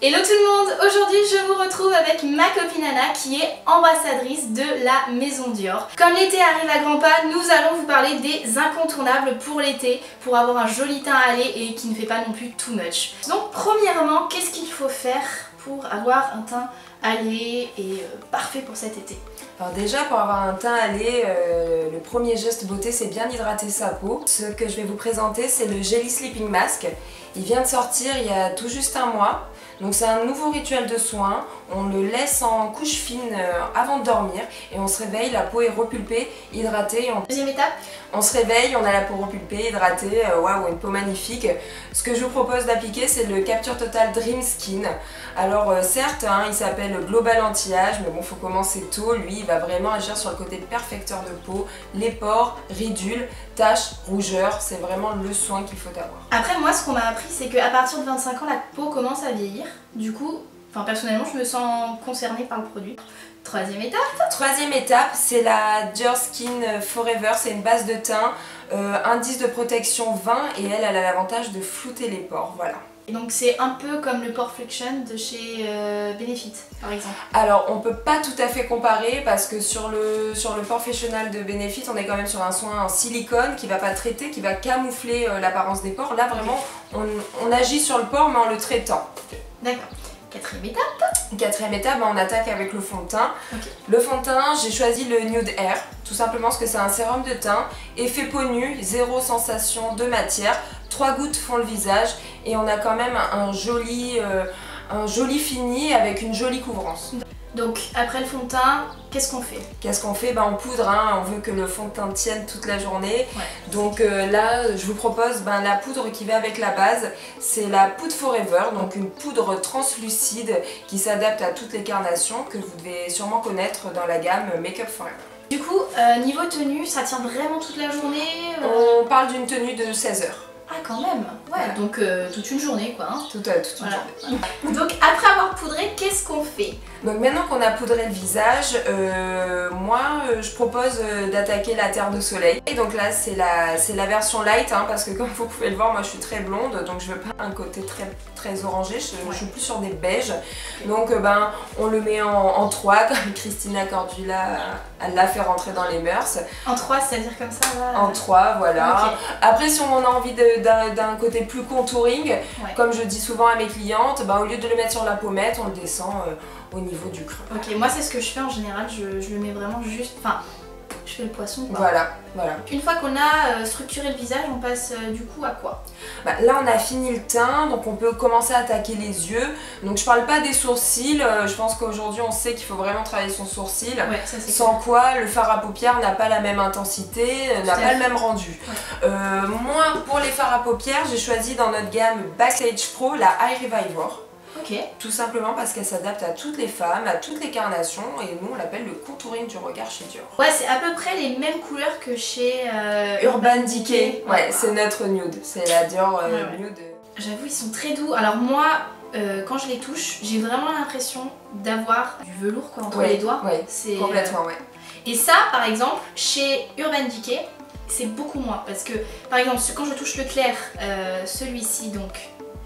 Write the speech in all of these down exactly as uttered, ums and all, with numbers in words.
Hello tout le monde, aujourd'hui je vous retrouve avec ma copine Anna qui est ambassadrice de la Maison Dior. Comme l'été arrive à grands pas, nous allons vous parler des incontournables pour l'été, pour avoir un joli teint allé et qui ne fait pas non plus too much. Donc premièrement, qu'est-ce qu'il faut faire pour avoir un teint allé et euh, parfait pour cet été? Alors déjà, pour avoir un teint allé, euh, le premier geste beauté c'est bien hydrater sa peau. Ce que je vais vous présenter c'est le Jelly Sleeping Mask. Il vient de sortir il y a tout juste un mois. Donc c'est un nouveau rituel de soin, on le laisse en couche fine avant de dormir et on se réveille, la peau est repulpée, hydratée. On... Deuxième étape, on se réveille, on a la peau repulpée, hydratée, waouh, une peau magnifique. Ce que je vous propose d'appliquer c'est le Capture Total Dream Skin. Alors euh, certes, hein, il s'appelle Global Anti-Âge, mais bon, faut commencer tôt. Lui, il va vraiment agir sur le côté perfecteur de peau, les pores, ridules, taches, rougeurs. C'est vraiment le soin qu'il faut avoir. Après moi ce qu'on m'a appris c'est qu'à partir de vingt-cinq ans la peau commence à vieillir. Du coup, enfin personnellement je me sens concernée par le produit. Troisième étape. Troisième étape, c'est la Dior Skin Forever. C'est une base de teint, euh, indice de protection vingt et elle, elle a l'avantage de flouter les pores, voilà. Et donc c'est un peu comme le Pore Friction de chez euh, Benefit par exemple. Alors on peut pas tout à fait comparer parce que sur le, sur le Porefessional de Benefit on est quand même sur un soin en silicone qui va pas traiter, qui va camoufler euh, l'apparence des pores. Là vraiment on, on agit sur le pore mais en le traitant. D'accord. Quatrième étape. Quatrième étape, on attaque avec le fond de teint. Okay. Le fond de teint, j'ai choisi le Nude Air, tout simplement parce que c'est un sérum de teint, effet peau nue, zéro sensation de matière, trois gouttes font le visage et on a quand même un joli, euh, un joli fini avec une jolie couvrance. Donc après le fond de teint, qu'est-ce qu'on fait? Qu'est-ce qu'on fait? Ben, on poudre, hein. On veut que le fond de teint tienne toute la journée. Ouais. Donc euh, là, je vous propose ben, la poudre qui va avec la base. C'est la poudre Forever, donc une poudre translucide qui s'adapte à toutes les carnations que vous devez sûrement connaître dans la gamme Make Up Forever. Du coup, euh, niveau tenue, ça tient vraiment toute la journée? euh... On parle d'une tenue de seize heures. Ah quand même, ouais, voilà. Donc euh, toute une journée quoi. Hein. Toute, euh, toute une voilà. journée. Donc après avoir poudré, qu'est-ce qu'on fait? Donc maintenant qu'on a poudré le visage, euh, moi euh, je propose euh, d'attaquer la terre de soleil. Et donc là c'est la, c'est la version light hein, parce que comme vous pouvez le voir, moi je suis très blonde donc je veux pas un côté très, très orangé, je, ouais. je suis plus sur des beiges. Okay. Donc euh, ben, on le met en, en trois comme Christina Cordula elle l'a fait rentrer dans les mœurs. En trois, c'est-à-dire comme ça là, En trois, voilà. Okay. Après si on a envie d'un côté plus contouring, ouais. comme je dis souvent à mes clientes, ben, au lieu de le mettre sur la pommette, on le descend euh, au niveau du creux. Ok, moi c'est ce que je fais en général, je, je le mets vraiment juste, enfin, je fais le poisson quoi. Voilà, voilà. Une fois qu'on a euh, structuré le visage, on passe euh, du coup à quoi? Bah, là on a fini le teint, donc on peut commencer à attaquer les yeux. Donc je parle pas des sourcils, euh, je pense qu'aujourd'hui on sait qu'il faut vraiment travailler son sourcil. Ouais, ça, sans clair. Quoi le fard à paupières n'a pas la même intensité, n'a pas le même rendu. Ouais. Euh, moi pour les fards à paupières, j'ai choisi dans notre gamme Backstage Pro la Eye Reviver. Okay. Tout simplement parce qu'elle s'adapte à toutes les femmes, à toutes les carnations et nous on l'appelle le contouring du regard chez Dior. Ouais, c'est à peu près les mêmes couleurs que chez euh, Urban Decay. Ouais, ouais. C'est notre nude, c'est la Dior euh, ouais, ouais. nude. J'avoue ils sont très doux. Alors moi, euh, quand je les touche, j'ai vraiment l'impression d'avoir du velours quoi, entre ouais, les doigts. Ouais, complètement, ouais. Et ça, par exemple, chez Urban Decay, c'est beaucoup moins parce que, par exemple, quand je touche le clair, euh, celui-ci donc.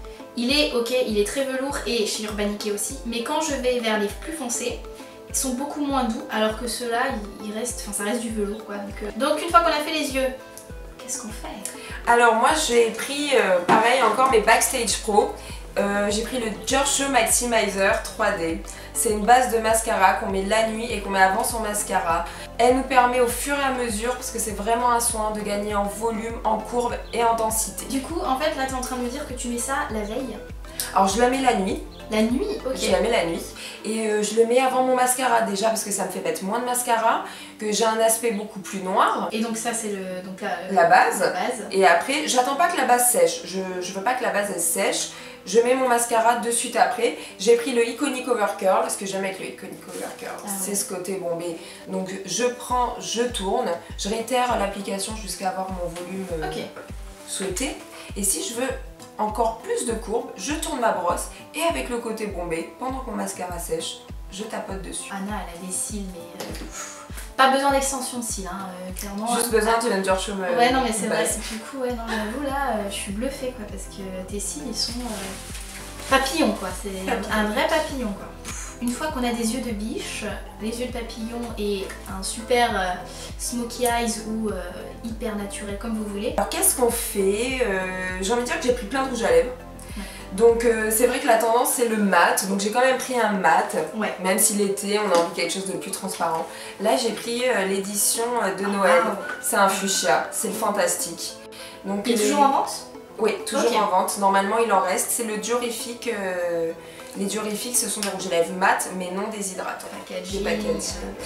Il est ok, il est très velours et chez Urban Decay aussi, mais quand je vais vers les plus foncés, ils sont beaucoup moins doux, alors que ceux-là, ils restent, enfin ça reste du velours quoi. Donc, euh... donc une fois qu'on a fait les yeux, qu'est-ce qu'on fait? Alors moi j'ai pris, euh, pareil encore mes Backstage Pro, euh, j'ai pris le Dior Show Maximizer trois D. C'est une base de mascara qu'on met la nuit et qu'on met avant son mascara. Elle nous permet au fur et à mesure, parce que c'est vraiment un soin, de gagner en volume, en courbe et en densité. Du coup, en fait, là, tu es en train de me dire que tu mets ça la veille? Alors je la mets la nuit. La nuit? Ok. Je la mets la nuit. Et euh, je le mets avant mon mascara déjà, parce que ça me fait mettre moins de mascara, que j'ai un aspect beaucoup plus noir. Et donc ça, c'est le donc la, la, base. la base. Et après, j'attends pas que la base sèche. Je, je veux pas que la base elle sèche. Je mets mon mascara de suite après. J'ai pris le Iconic Overcurl, parce que j'aime avec le Iconic Overcurl, ah c'est ouais. ce côté bombé. Donc je prends, je tourne, je réitère l'application jusqu'à avoir mon volume euh, okay. souhaité. Et si je veux encore plus de courbe, je tourne ma brosse et avec le côté bombé, pendant que mon mascara sèche, je tapote dessus. Anna, elle a des cils, mais euh, pas besoin d'extension de cils, hein, euh, clairement. Juste besoin d'une Dior Show. Ouais, non, mais c'est vrai, c'est du coup, ouais, non, j'avoue, là, euh, je suis bluffée, quoi, parce que tes cils, ils sont... Euh... papillon quoi, c'est un vrai papillon quoi. Une fois qu'on a des yeux de biche, les yeux de papillon et un super euh, smoky eyes ou euh, hyper naturel comme vous voulez. Alors qu'est-ce qu'on fait? euh, J'ai envie de dire que j'ai pris plein de rouge à lèvres. Ouais. Donc euh, c'est vrai que la tendance c'est le mat, donc j'ai quand même pris un mat, ouais. Même si l'été on a envie de quelque chose de plus transparent. Là j'ai pris euh, l'édition de Noël, ah, ouais. C'est un fuchsia, c'est le fantastique. Donc, il est les... toujours en vente? Oui, toujours okay. En vente, normalement il en reste, c'est le diorifique. Euh... Les diorifiques ce sont des rouges à lèvres mat mais non déshydratants. Packaging. Packaging.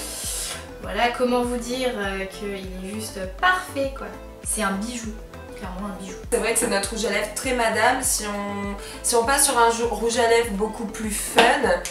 Voilà comment vous dire euh, qu'il est juste parfait quoi. C'est un bijou, clairement un bijou. C'est vrai que c'est notre rouge à lèvres très madame. Si on, si on passe sur un rouge à lèvres beaucoup plus fun,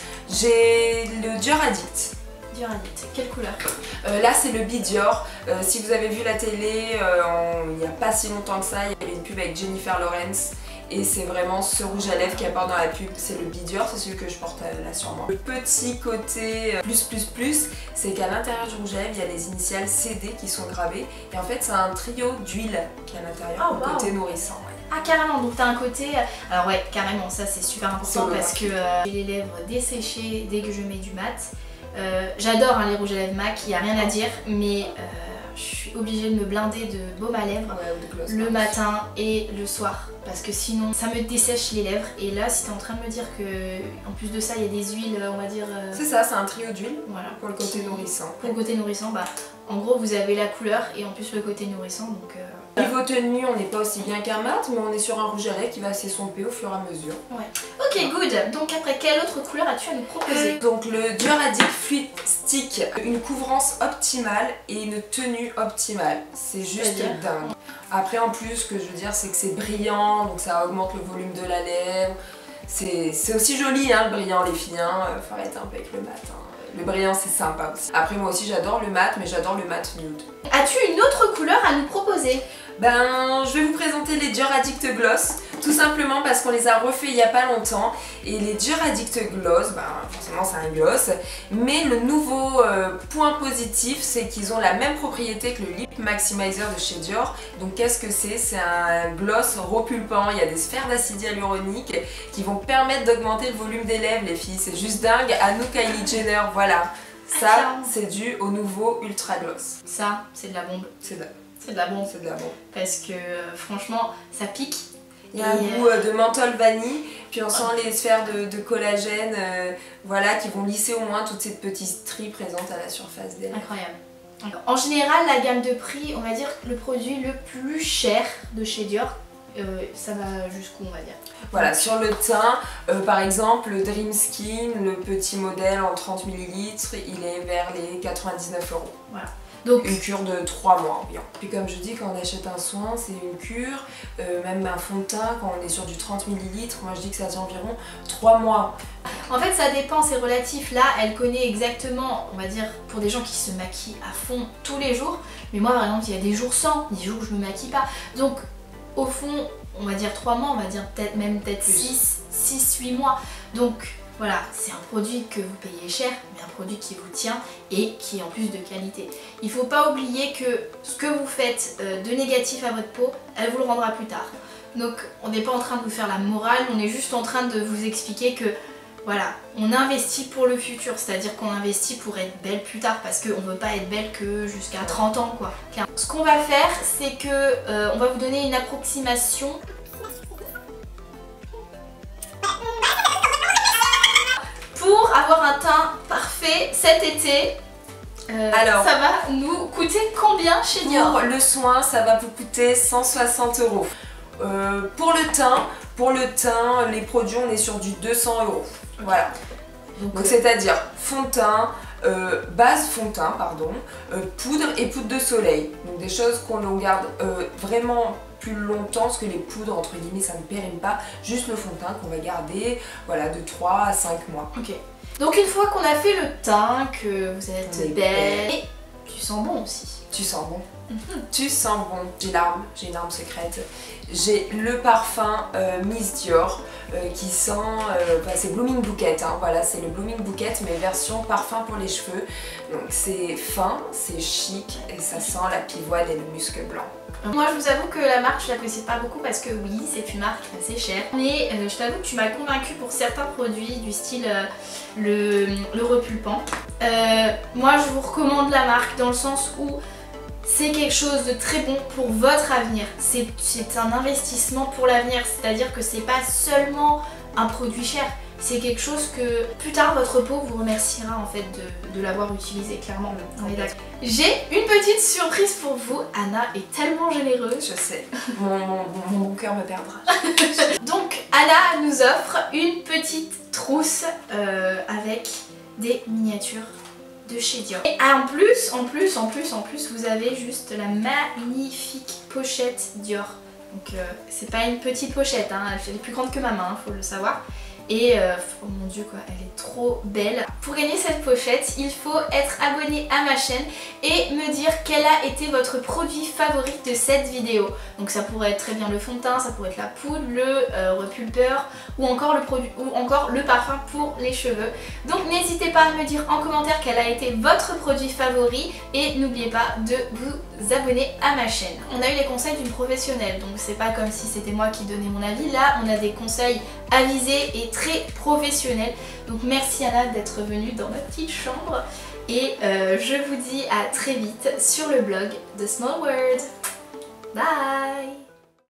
j'ai le Dior Addict. Dior Addict, quelle couleur? euh, Là c'est le Bidior. Euh, si vous avez vu la télé, euh, en, il n'y a pas si longtemps que ça, il y avait une pub avec Jennifer Lawrence. Et c'est vraiment ce rouge à lèvres qui apparaît dans la pub, c'est le Bidior, c'est celui que je porte là sur moi. Le petit côté plus plus plus, c'est qu'à l'intérieur du rouge à lèvres, il y a les initiales C D qui sont gravées. Et en fait, c'est un trio d'huile qui est à l'intérieur, oh, au wow. Côté nourrissant. Ouais. Ah carrément, donc t'as un côté... Alors ouais, carrément, ça c'est super important parce que euh, j'ai les lèvres desséchées dès que je mets du mat. Euh, J'adore hein, les rouges à lèvres M A C, il n'y a rien à dire, mais... Euh, je suis obligée de me blinder de baume à lèvres ouais, le matin et le soir parce que sinon ça me dessèche les lèvres. Et là si t'es en train de me dire que en plus de ça il y a des huiles on va dire... Euh... C'est ça, c'est un trio d'huile voilà, pour le côté qui... nourrissant. Pour le côté nourrissant, bah en gros vous avez la couleur et en plus le côté nourrissant donc... Euh... Niveau tenue on n'est pas aussi bien qu'un mat mais on est sur un rouge à lèvres qui va s'estomper au fur et à mesure. Ouais. Ok good, donc après quelle autre couleur as-tu à nous proposer? Donc le Dior Addict Fluid Stick, une couvrance optimale et une tenue optimale. C'est juste dingue. Après en plus ce que je veux dire c'est que c'est brillant donc ça augmente le volume de la lèvre. C'est aussi joli hein, le brillant les filles, hein. Faut arrêter un peu avec le mat. Hein. Le brillant c'est sympa aussi. Après moi aussi j'adore le mat mais j'adore le mat nude. As-tu une autre couleur à nous proposer? Ben je vais vous présenter les Dior Addict Gloss. Tout simplement parce qu'on les a refaits il n'y a pas longtemps. Et les Dior Addict Gloss, ben forcément c'est un gloss. Mais le nouveau euh, point positif c'est qu'ils ont la même propriété que le Lip Maximizer de chez Dior. Donc qu'est-ce que c'est? C'est un gloss repulpant. Il y a des sphères d'acide hyaluronique qui vont permettre d'augmenter le volume des lèvres les filles. C'est juste dingue. À nous Kylie Jenner, voilà. Ça c'est dû au nouveau Ultra Gloss. Ça c'est de la bombe. C'est de la C'est de la bombe. C'est de la bombe. Parce que euh, franchement ça pique. Il y a un goût euh, de menthol vanille, puis on sent les sphères de, de collagène euh, voilà, qui vont lisser au moins toutes ces petites stries présentes à la surface des lèvres. Incroyable. En général, la gamme de prix, on va dire le produit le plus cher de chez Dior, euh, ça va jusqu'où on va dire? Voilà, sur le teint, euh, par exemple, le Dream Skin, le petit modèle en trente millilitres, il est vers les quatre-vingt-dix-neuf euros. Voilà. Donc une cure de trois mois environ. Puis comme je dis, quand on achète un soin, c'est une cure, euh, même un fond de teint, quand on est sur du trente millilitres, moi je dis que ça tient environ trois mois. En fait ça dépend, c'est relatif. Là elle connaît exactement, on va dire, pour des gens qui se maquillent à fond tous les jours. Mais moi par exemple il y a des jours sans, des jours où je me maquille pas. Donc au fond on va dire trois mois, on va dire peut-être même peut-être six huit mois. Donc voilà, c'est un produit que vous payez cher, mais un produit qui vous tient et qui est en plus de qualité. Il ne faut pas oublier que ce que vous faites de négatif à votre peau, elle vous le rendra plus tard. Donc on n'est pas en train de vous faire la morale, on est juste en train de vous expliquer que voilà, on investit pour le futur, c'est-à-dire qu'on investit pour être belle plus tard parce qu'on ne veut pas être belle que jusqu'à trente ans quoi. Ce qu'on va faire, c'est que euh, on va vous donner une approximation. Pour avoir un teint parfait cet été, euh, alors, ça va nous coûter combien chez Dior? Pour le soin, ça va vous coûter cent soixante euros. Euh, pour le teint, pour le teint, les produits, on est sur du deux cents euros. Okay. Voilà. Donc, Donc c'est-à-dire fond de teint, euh, base fond de teint, pardon, euh, poudre et poudre de soleil. Donc des choses qu'on garde euh, vraiment plus longtemps parce que les poudres entre guillemets ça ne périme pas, juste le fond de teint qu'on va garder voilà, de trois à cinq mois. Ok. Donc une fois qu'on a fait le teint, que vous êtes belle, et tu sens bon aussi. Tu sens bon. Mm-hmm. Tu sens bon. J'ai l'arme, j'ai une arme secrète. J'ai le parfum euh, Miss Dior euh, qui sent, euh, bah, c'est Blooming Bouquet, hein, voilà, c'est le Blooming Bouquet mais version parfum pour les cheveux. Donc c'est fin, c'est chic et ça sent la pivoine et le musc blanc. Moi je vous avoue que la marque je l'apprécie pas beaucoup parce que oui c'est une marque assez chère, mais euh, je t'avoue que tu m'as convaincue pour certains produits du style euh, le, le repulpant. Euh, moi je vous recommande la marque dans le sens où c'est quelque chose de très bon pour votre avenir, c'est un investissement pour l'avenir, c'est-à-dire que c'est pas seulement un produit cher, c'est quelque chose que plus tard votre peau vous remerciera en fait de, de l'avoir utilisé, clairement. On est d'accord. J'ai une petite surprise pour vous, Anna est tellement généreuse. Je sais, mon, mon, mon bon cœur me perdra. Donc Anna nous offre une petite trousse euh, avec des miniatures de chez Dior. Et en plus, en plus, en plus, en plus, vous avez juste la magnifique pochette Dior. Donc euh, c'est pas une petite pochette, hein, elle est plus grande que ma main, faut le savoir. Et euh, oh mon dieu quoi, elle est trop belle. Pour gagner cette pochette, il faut être abonné à ma chaîne et me dire quel a été votre produit favori de cette vidéo. Donc ça pourrait être très bien le fond de teint, ça pourrait être la poudre, le euh, repulpeur ou encore le produit ou encore le parfum pour les cheveux. Donc n'hésitez pas à me dire en commentaire quel a été votre produit favori et n'oubliez pas de vous abonner à ma chaîne. On a eu les conseils d'une professionnelle, donc c'est pas comme si c'était moi qui donnais mon avis. Là on a des conseils avisés et très professionnels. Donc merci Anna d'être venue dans ma petite chambre et euh, je vous dis à très vite sur le blog de Small World. Bye.